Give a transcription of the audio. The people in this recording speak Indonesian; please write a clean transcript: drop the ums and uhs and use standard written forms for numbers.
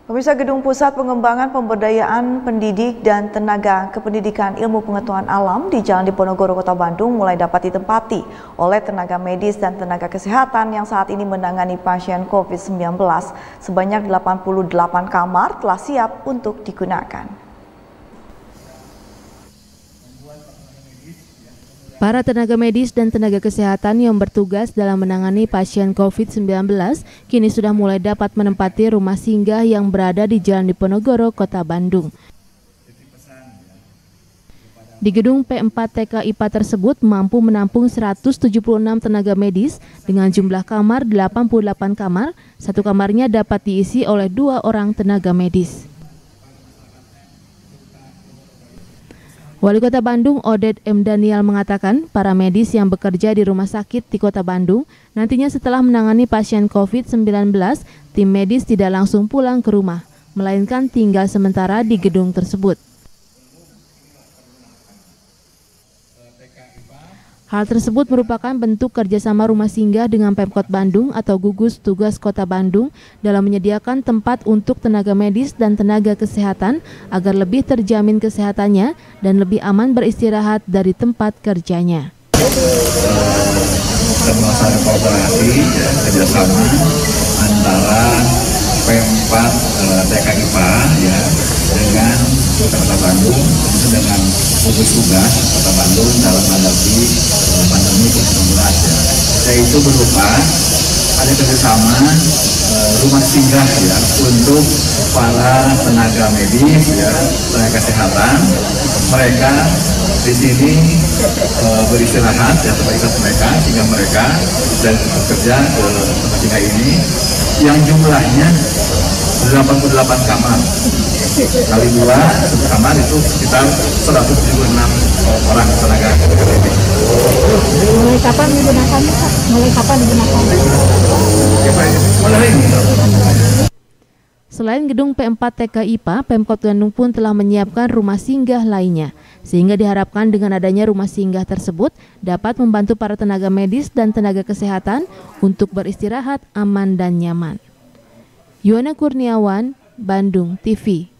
Pemirsa, Gedung Pusat Pengembangan Pemberdayaan Pendidik dan Tenaga Kependidikan Ilmu Pengetahuan Alam di Jalan Diponegoro, Kota Bandung mulai dapat ditempati oleh tenaga medis dan tenaga kesehatan yang saat ini menangani pasien COVID-19. Sebanyak 88 kamar telah siap untuk digunakan. Para tenaga medis dan tenaga kesehatan yang bertugas dalam menangani pasien COVID-19 kini sudah mulai dapat menempati rumah singgah yang berada di Jalan Diponegoro, Kota Bandung. Di gedung P4 TK IPA tersebut mampu menampung 176 tenaga medis dengan jumlah kamar 88 kamar, satu kamarnya dapat diisi oleh 2 orang tenaga medis. Wali Kota Bandung Oded M. Daniel mengatakan para medis yang bekerja di rumah sakit di Kota Bandung nantinya setelah menangani pasien COVID-19, tim medis tidak langsung pulang ke rumah, melainkan tinggal sementara di gedung tersebut. Hal tersebut merupakan bentuk kerjasama rumah singgah dengan Pemkot Bandung atau gugus tugas Kota Bandung dalam menyediakan tempat untuk tenaga medis dan tenaga kesehatan agar lebih terjamin kesehatannya dan lebih aman beristirahat dari tempat kerjanya. Termasuk kolaborasi kerjasama antara P4 TK IPA dengan Kota Bandung dengan gugus tugas Kota Bandung dalam menghadapi pandemi COVID-19 yaitu berupa ada kerjasama rumah singgah untuk para tenaga medis tenaga kesehatan. Mereka di sini beristirahat tempat mereka sehingga mereka dan bekerja ke tempat singgah ini yang jumlahnya 88 kamar kali 2 satu kamar itu sekitar 176 orang tenaga medis. Mulai kapan digunakan? Mulai ini. Selain gedung P4 TK IPA, Pemkot Bandung pun telah menyiapkan rumah singgah lainnya, sehingga diharapkan dengan adanya rumah singgah tersebut dapat membantu para tenaga medis dan tenaga kesehatan untuk beristirahat aman dan nyaman. Yuwana Kurniawan, Bandung TV.